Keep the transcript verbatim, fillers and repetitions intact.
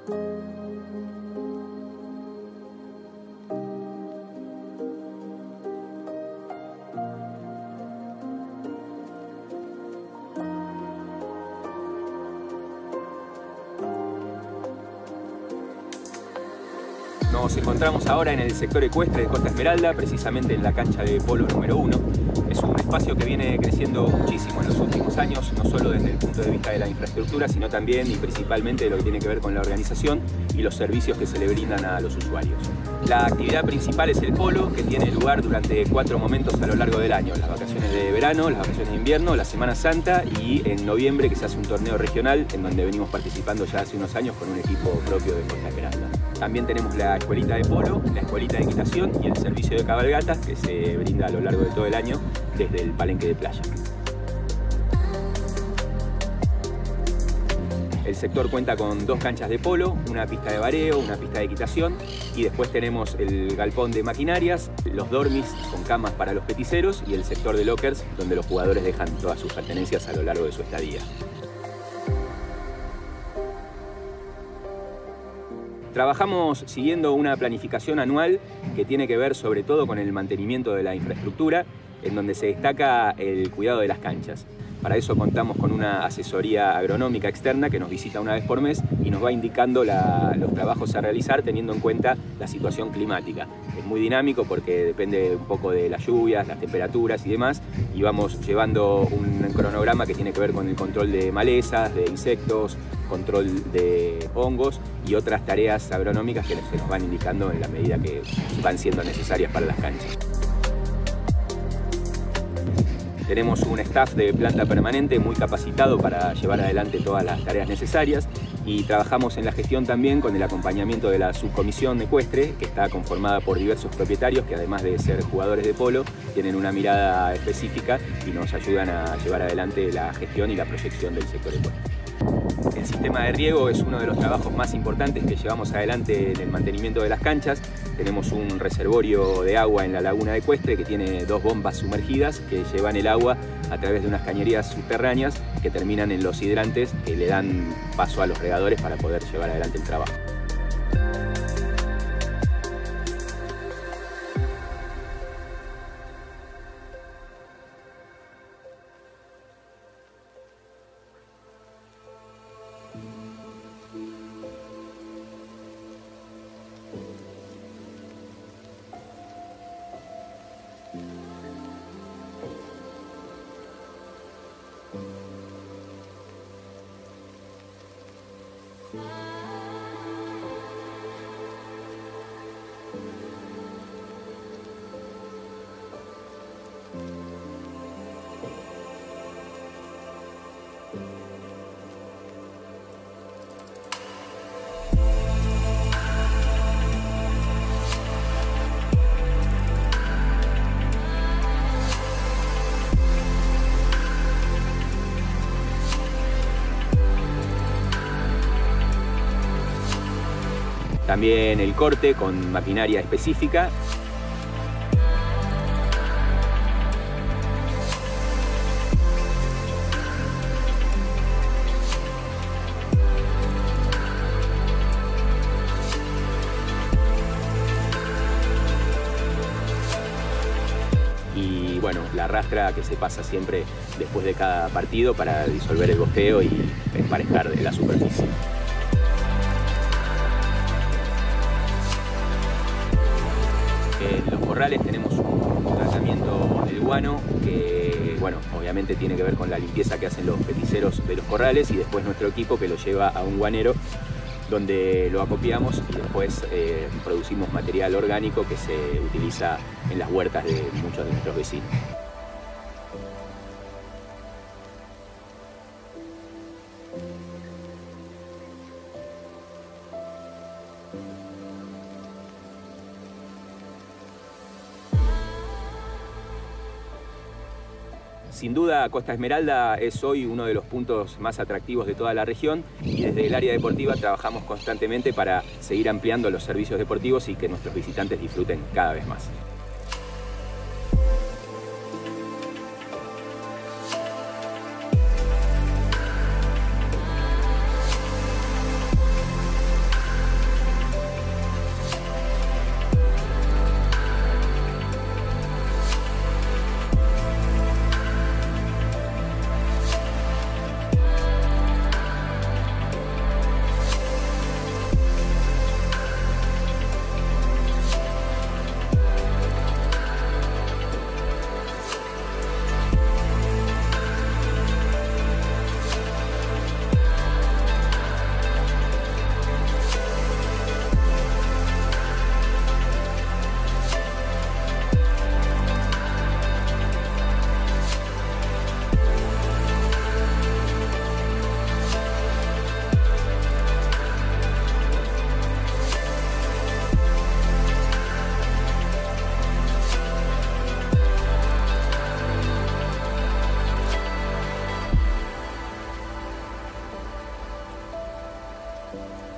Nos encontramos ahora en el sector ecuestre de Costa Esmeralda, precisamente en la cancha de polo número uno. Es un espacio que viene creciendo muchísimo en los últimos años, no solo desde el punto de vista de la infraestructura, sino también y principalmente de lo que tiene que ver con la organización y los servicios que se le brindan a los usuarios. La actividad principal es el polo, que tiene lugar durante cuatro momentos a lo largo del año: las vacaciones de verano, las vacaciones de invierno, la Semana Santa y en noviembre, que se hace un torneo regional en donde venimos participando ya hace unos años con un equipo propio de Costa Esmeralda. También tenemos la escuelita de polo, la escuelita de equitación y el servicio de cabalgatas que se brinda a lo largo de todo el año desde el palenque de playa. El sector cuenta con dos canchas de polo, una pista de vareo, una pista de equitación y después tenemos el galpón de maquinarias, los dormis con camas para los peticeros y el sector de lockers donde los jugadores dejan todas sus pertenencias a lo largo de su estadía. Trabajamos siguiendo una planificación anual que tiene que ver sobre todo con el mantenimiento de la infraestructura, en donde se destaca el cuidado de las canchas. Para eso contamos con una asesoría agronómica externa que nos visita una vez por mes y nos va indicando la, los trabajos a realizar teniendo en cuenta la situación climática. Es muy dinámico porque depende un poco de las lluvias, las temperaturas y demás, y vamos llevando un cronograma que tiene que ver con el control de malezas, de insectos, control de hongos y otras tareas agronómicas que se nos van indicando en la medida que van siendo necesarias para las canchas. Tenemos un staff de planta permanente muy capacitado para llevar adelante todas las tareas necesarias y trabajamos en la gestión también con el acompañamiento de la subcomisión ecuestre, que está conformada por diversos propietarios que, además de ser jugadores de polo, tienen una mirada específica y nos ayudan a llevar adelante la gestión y la proyección del sector ecuestre. El sistema de riego es uno de los trabajos más importantes que llevamos adelante en el mantenimiento de las canchas. Tenemos un reservorio de agua en la laguna de Ecuestre que tiene dos bombas sumergidas que llevan el agua a través de unas cañerías subterráneas que terminan en los hidrantes que le dan paso a los regadores para poder llevar adelante el trabajo. También el corte con maquinaria específica. Y bueno, la rastra que se pasa siempre después de cada partido para disolver el bosqueo y emparejar la superficie. En los corrales tenemos un tratamiento del guano que, bueno, obviamente tiene que ver con la limpieza que hacen los peticeros de los corrales y después nuestro equipo que lo lleva a un guanero donde lo acopiamos y después eh, producimos material orgánico que se utiliza en las huertas de muchos de nuestros vecinos. Sin duda, Costa Esmeralda es hoy uno de los puntos más atractivos de toda la región y desde el área deportiva trabajamos constantemente para seguir ampliando los servicios deportivos y que nuestros visitantes disfruten cada vez más. Chao.